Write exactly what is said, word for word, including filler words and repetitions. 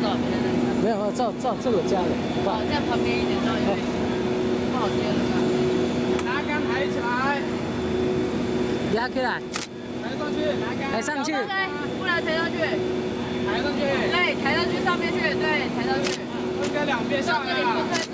走，别在那。 没有，照照这个加的。 哦，这样旁边一点，这样有点不好接了。 拿杆抬起来， 压起来， 抬上去，拿杆抬上去， 对，不然抬上去， 抬上去， 对，抬上去上面去，对，抬上去。 分开两边下来。